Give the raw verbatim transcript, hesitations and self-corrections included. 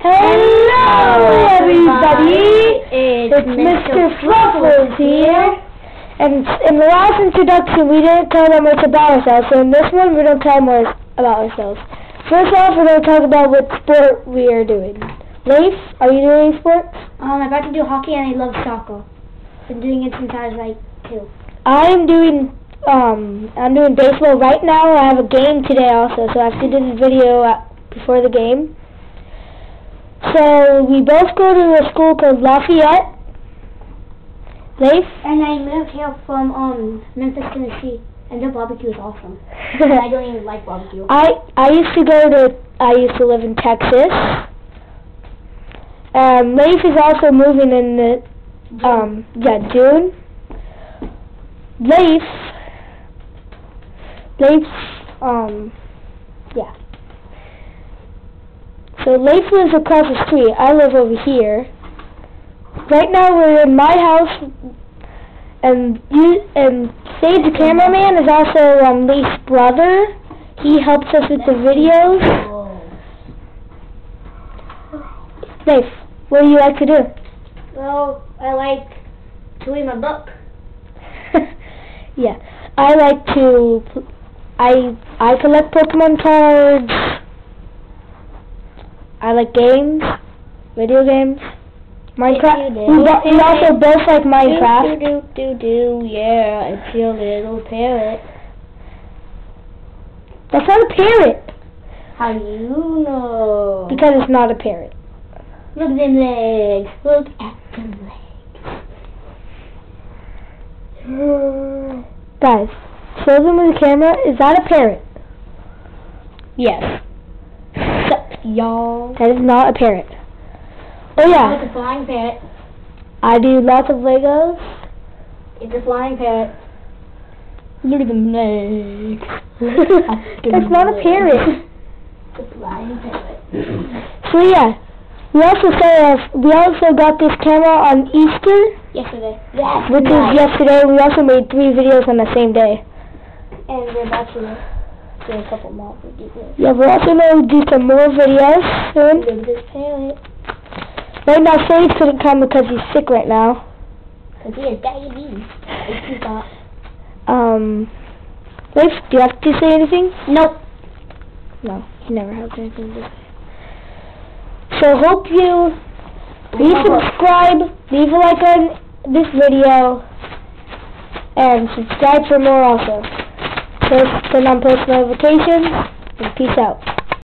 Hello, everybody! It's, it's Mister Fluffles here. And in the last introduction, we didn't tell them much about ourselves, so in this one, we're going to tell them more about ourselves. First off, we're going to talk about what sport we are doing. Leif, are you doing any sports? Um, I'm about to do hockey, and I love soccer. Been doing it since I was like two. I'm doing um I'm doing baseball right now. I have a game today also, so I have to do this video uh, before the game. So we both go to a school called Lafayette. Leif? And I moved here from um Memphis, Tennessee, and the barbecue is awesome. I don't even like barbecue. I I used to go to I used to live in Texas. Um, Leif is also moving in the June. um yeah June. Leif Leif's um yeah. So Leif lives across the street. I live over here. Right now we're in my house, and you and Sage, the cameraman, is also um, Leif's brother. He helps us with the videos. Leif, what do you like to do? Well, I like to read my book. Yeah, I like to. I I collect Pokemon cards. I like games, video games, Minecraft. We, bo we also both like Minecraft. Do, do, do, do, yeah, it's your little parrot. That's not a parrot. How do you know? Because it's not a parrot. Look at them legs. Look at them legs. Guys, show them with the camera. Is that a parrot? Yes. Y'all. That is not a parrot. Oh yeah. It's a flying parrot. I do lots of Legos. It's a flying parrot. Look at them legs. That's not a parrot. It's a flying parrot. So yeah, we also saw we also got this camera on Easter. Yesterday. Yes. Which is yesterday. We also made three videos on the same day. And we're about to do a couple more videos. Yeah, we're also going to do some more videos soon. Look at this parrot. Right now, Sage couldn't come because he's sick right now. Because he has diabetes. Like you thought. Um, Leif, do you have to say anything? Nope. No, he never has anything to say. So hope you please subscribe, leave a like on this video, and subscribe for more also. Turn on post notifications, and peace out.